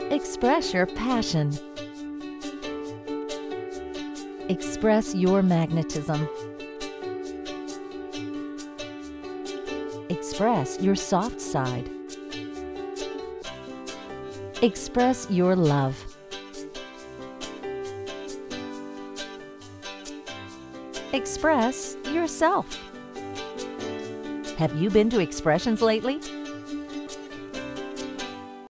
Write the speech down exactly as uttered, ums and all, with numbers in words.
Express your passion. Express your magnetism. Express your soft side. Express your love. Express yourself. Have you been to Expressions lately?